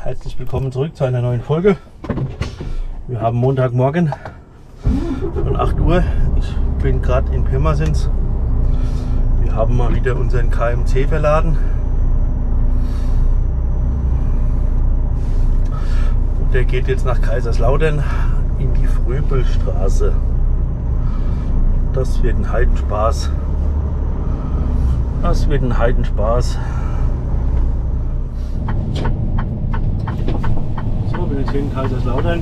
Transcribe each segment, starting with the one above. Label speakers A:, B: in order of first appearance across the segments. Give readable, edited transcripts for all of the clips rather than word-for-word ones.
A: herzlich willkommen zurück zu einer neuen Folge. Wir haben Montagmorgen von 8 Uhr. Ich bin gerade in Pirmasens. Wir haben mal wieder unseren KMC verladen. Und der geht jetzt nach Kaiserslautern in die Fröbelstraße. Das wird ein Heidenspaß. Das wird ein Heidenspaß. So, bin jetzt hier in Kaiserslautern.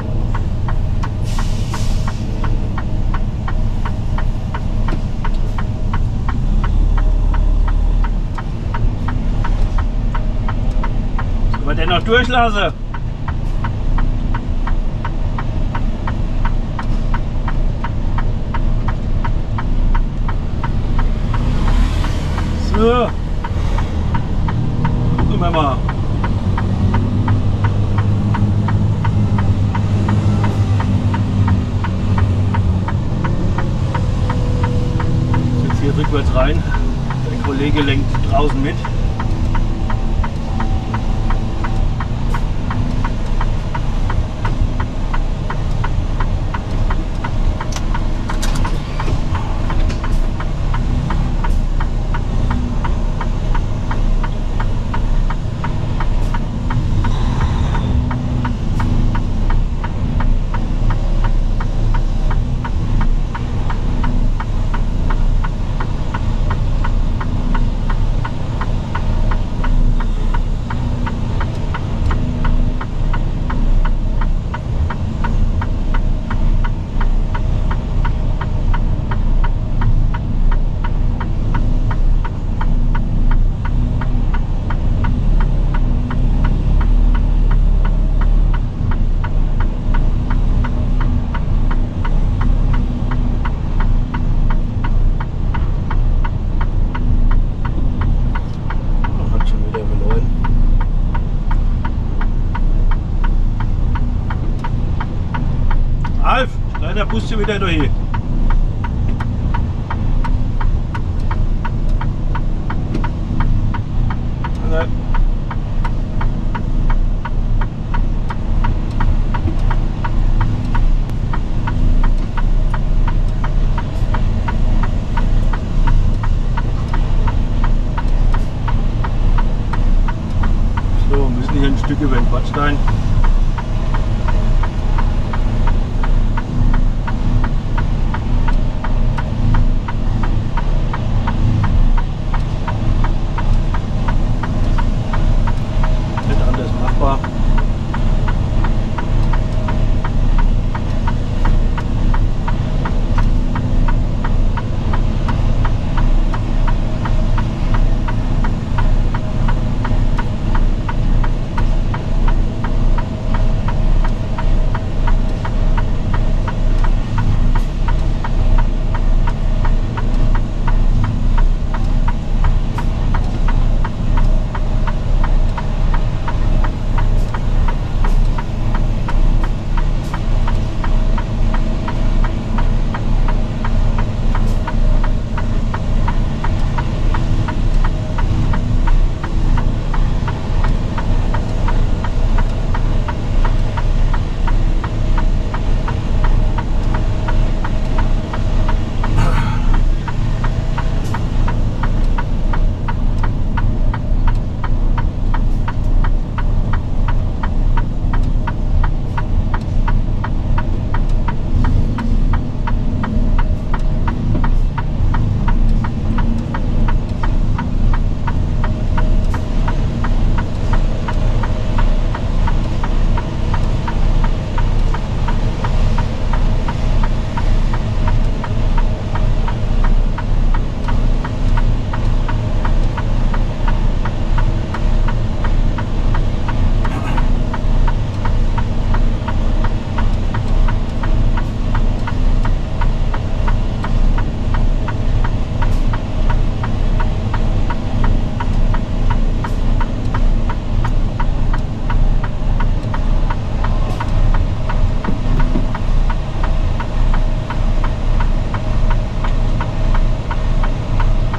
A: Sollen wir den noch durchlassen? So. Gucken wir mal. Jetzt hier rückwärts rein. Der Kollege lenkt draußen mit. Alf, leider musst du wieder durch. So, wir müssen hier ein Stück über den Bordstein.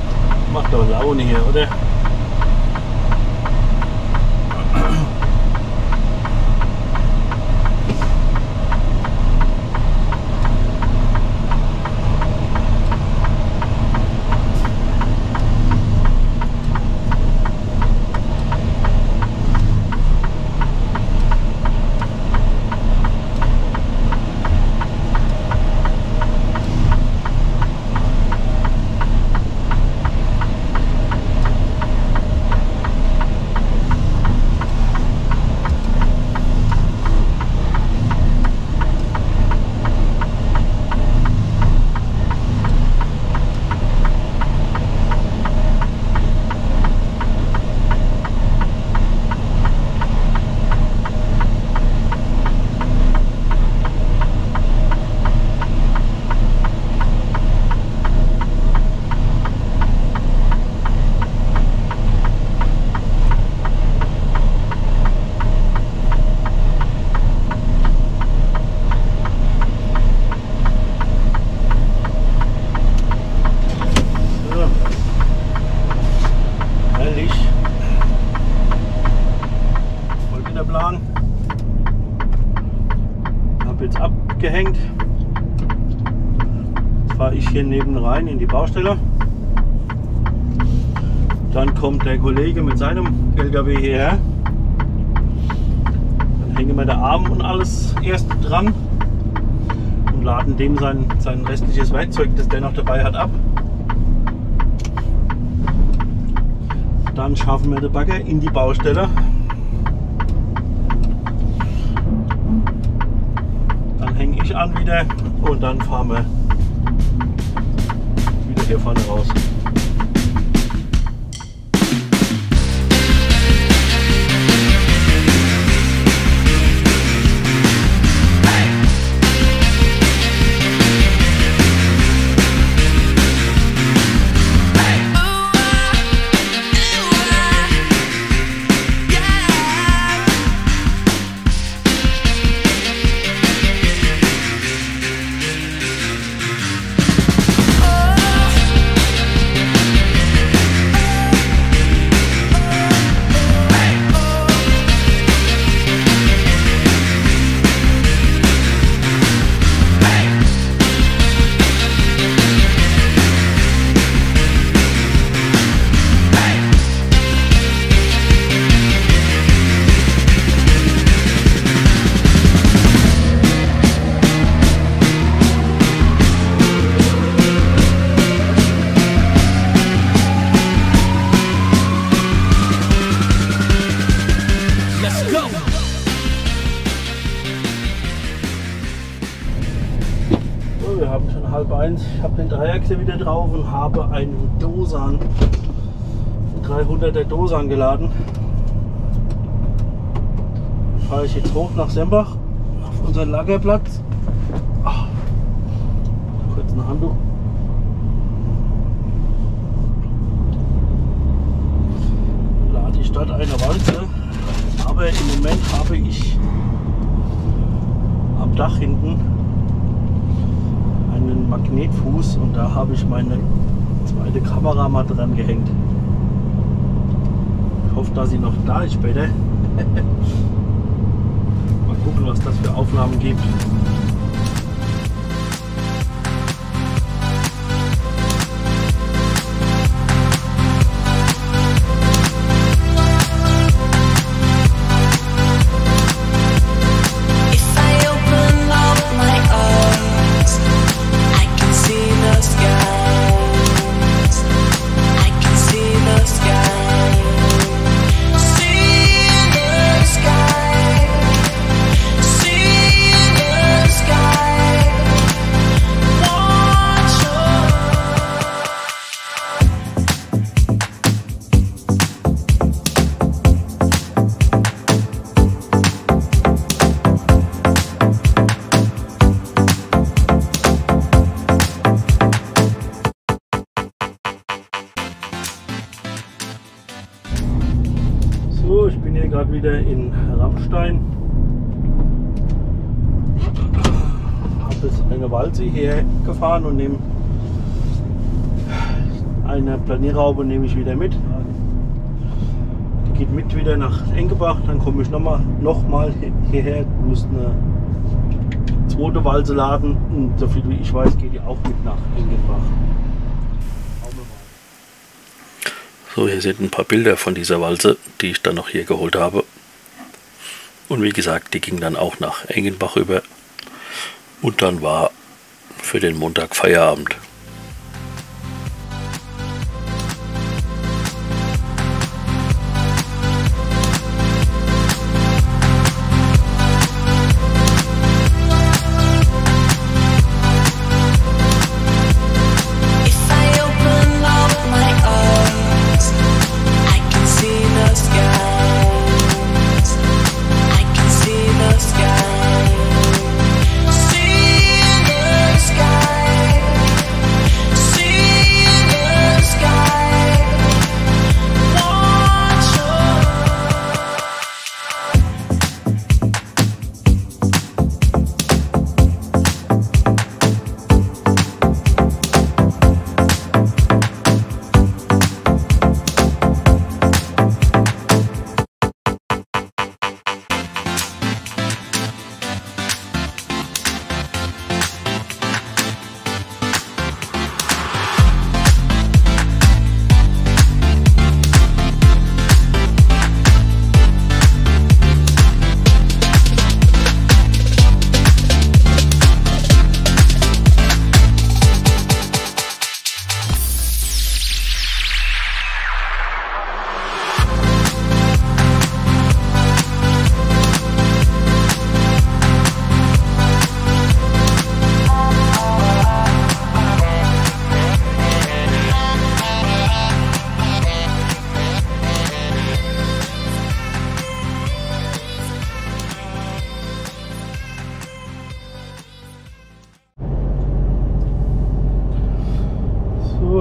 A: Laune hier, oder? hier neben rein in die Baustelle. Dann kommt der Kollege mit seinem LKW hierher. Dann hängen wir den Arm und alles erst dran und laden dem sein restliches Werkzeug, das der noch dabei hat, ab. Dann schaffen wir den Bagger in die Baustelle. Dann hänge ich an wieder und dann fahren wir wieder hier vorne raus. Wir haben schon 12:30. Ich habe den Dreiachse wieder drauf und habe einen Dosan, einen 300er Dosan geladen. Fahre ich jetzt hoch nach Sembach auf unseren Lagerplatz. Kurz ein Handtuch. Lade ich dort eine Walze, aber im Moment habe ich am Dach hinten einen Magnetfuß und da habe ich meine zweite Kamera mal dran gehängt. Ich hoffe, dass sie noch da ist später. Mal gucken, was das für Aufnahmen gibt. So, ich bin hier gerade wieder in Rammstein. Habe jetzt eine Walze hierher gefahren und nehme eine Planierhaube nehme ich wieder mit. Die geht mit wieder nach Engebach, dann komme ich nochmal hierher, muss eine zweite Walze laden und soviel wie ich weiß geht die auch mit nach Engebach. So, hier sind ein paar Bilder von dieser Walze, die ich dann noch hier geholt habe. Und wie gesagt, die ging dann auch nach Engenbach rüber. Und dann war für den Montag Feierabend.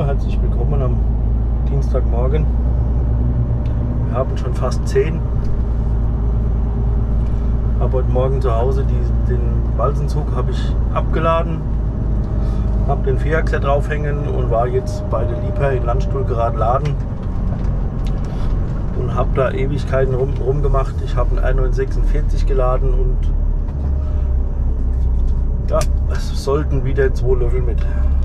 A: herzlich willkommen am Dienstagmorgen. Wir haben schon fast 10. Habe heute Morgen zu Hause den Walsenzug habe ich abgeladen, habe den Vierachser draufhängen und war jetzt bei der Liebherr in Landstuhl gerade laden und habe da Ewigkeiten rumgemacht. Ich habe einen R946 geladen und ja, es sollten wieder 2 Löffel mit.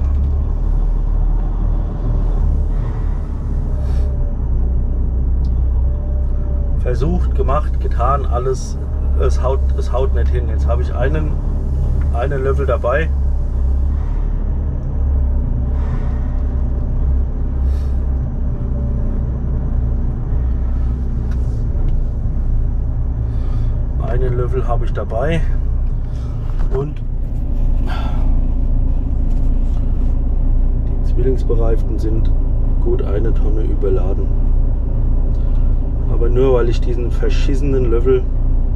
A: Versucht, gemacht, getan, alles, es haut nicht hin. Jetzt habe ich einen Löffel dabei. Einen Löffel habe ich dabei und die Zwillingsbereiften sind gut 1 Tonne überladen. Aber nur weil ich diesen verschissenen Löffel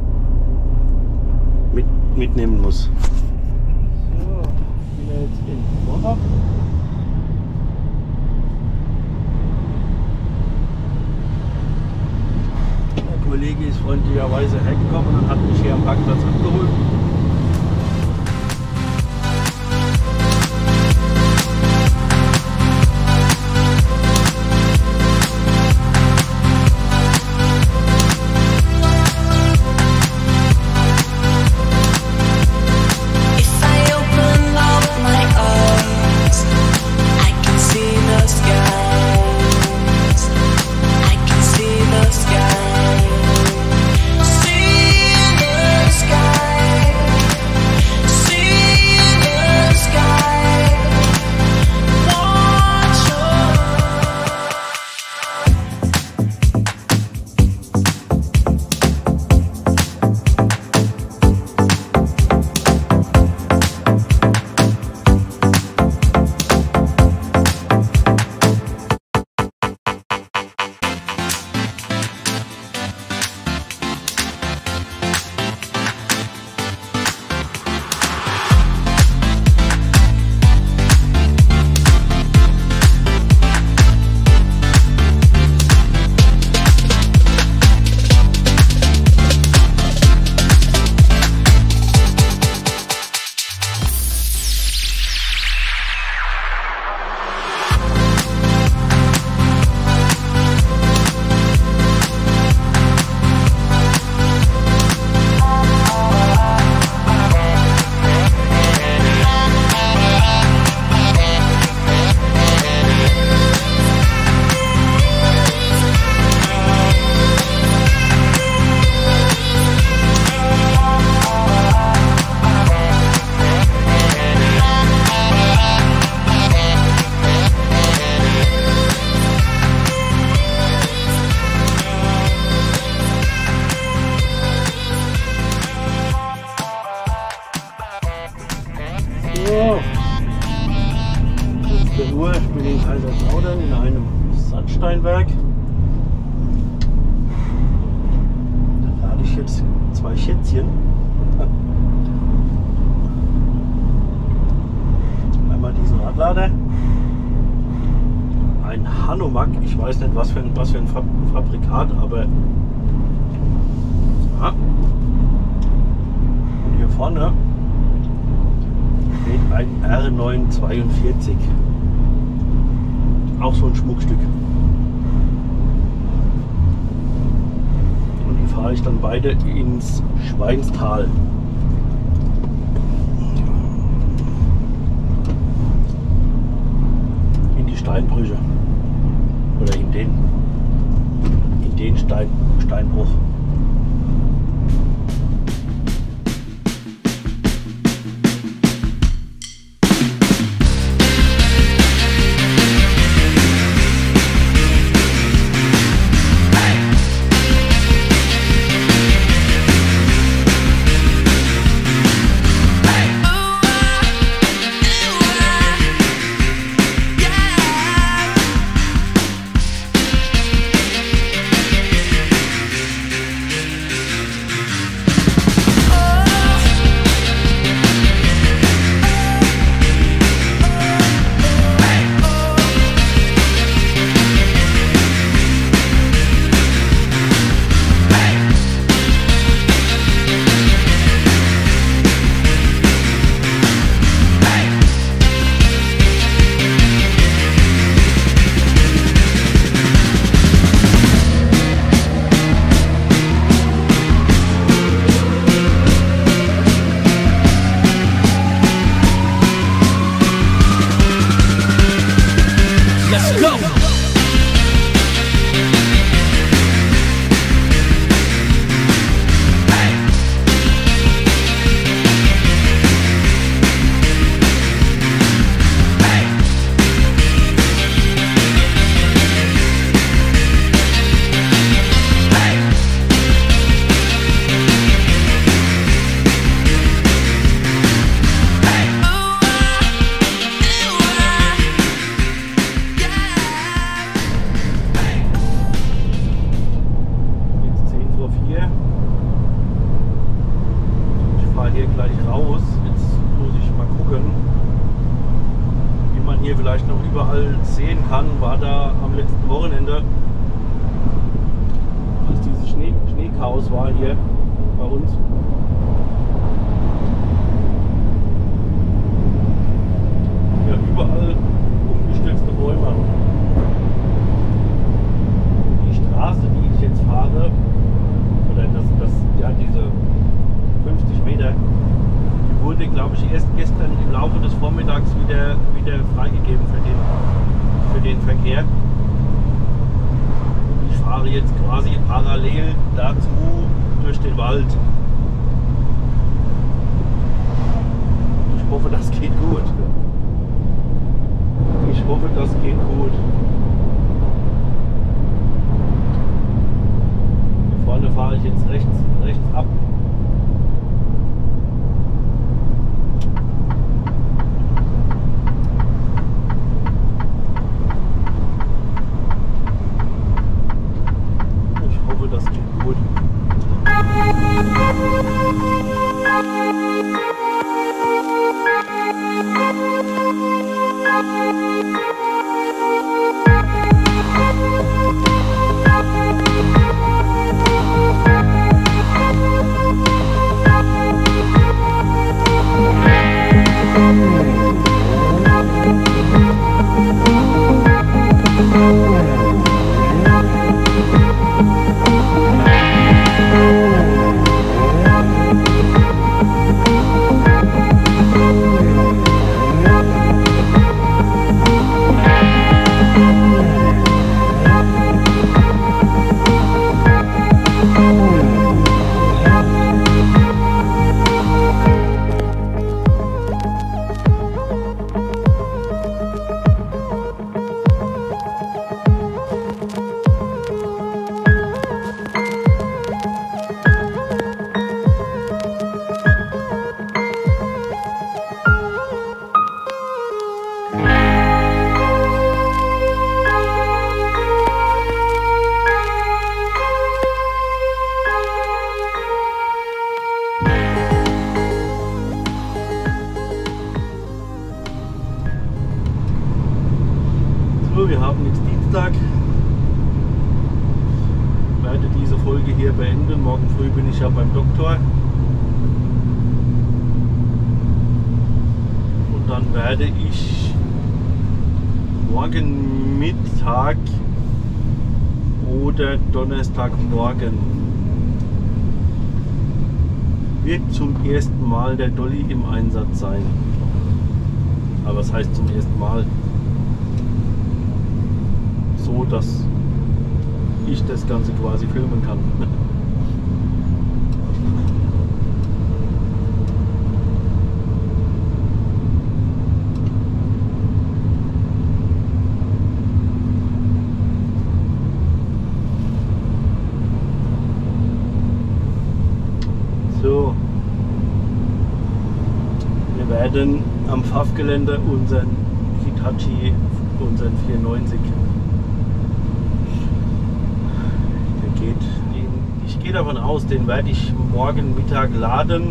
A: mitnehmen muss. So, ich bin jetzt in Morbach. Der Kollege ist freundlicherweise hergekommen und hat mich hier am Parkplatz abgeholt. So, 15 Uhr, ich bin in Kaiserslautern in einem Sandsteinwerk. Da lade ich jetzt 2 Schätzchen. Einmal diesen Radlader. Ein Hanomag, ich weiß nicht was für ein Fabrikat, aber ja. Und hier vorne steht ein R942. Auch so ein Schmuckstück. Und die fahre ich dann beide ins Schweinstal. In die Steinbrüche. Oder in den Steinbruch. kann, war da am letzten Wochenende, als dieses Schneechaos war hier bei uns. Ja, überall umgestürzte Bäume. Die Straße, die ich jetzt fahre, oder ja, diese 50 Meter, die wurde, glaube ich, erst gestern im Laufe des Vormittags wieder freigegeben für den Verkehr. Ich fahre jetzt quasi parallel dazu durch den Wald. Ich hoffe, das geht gut. Ich hoffe, das geht gut. Hier vorne fahre ich jetzt rechts ab. Ich hoffe, das geht gut. Wir haben jetzt Dienstag. Ich werde diese Folge hier beenden. Morgen früh bin ich ja beim Doktor. Und dann werde ich morgen Mittag oder Donnerstagmorgen wird zum ersten Mal der Dolly im Einsatz sein. Aber was heißt zum ersten Mal? So, dass ich das Ganze quasi filmen kann. So, wir werden am Pfaffgelände unseren Hitachi, unseren 490, ich gehe davon aus, den werde ich morgen Mittag laden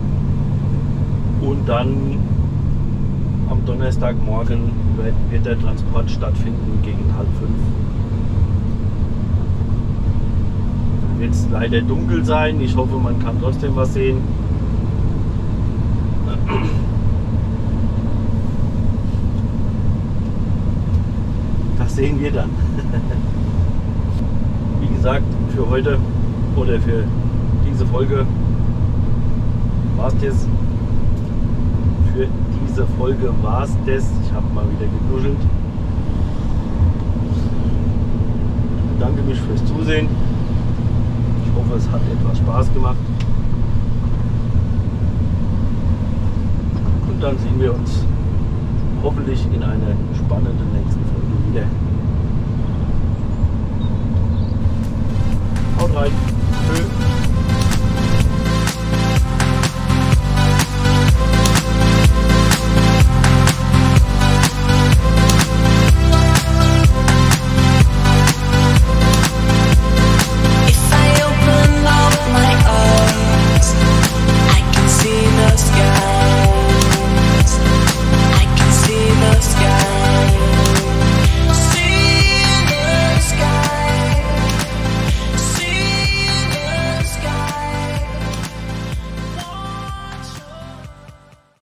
A: und dann am Donnerstagmorgen wird der Transport stattfinden gegen 4:30. Wird es leider dunkel sein, ich hoffe, man kann trotzdem was sehen. Das sehen wir dann. Wie gesagt, für heute oder für diese Folge war es das. Für diese Folge war es das. Ich habe mal wieder genuschelt. Ich bedanke mich fürs Zusehen. Ich hoffe, es hat etwas Spaß gemacht. Und dann sehen wir uns hoffentlich in einer spannenden nächsten Folge wieder. Haut rein!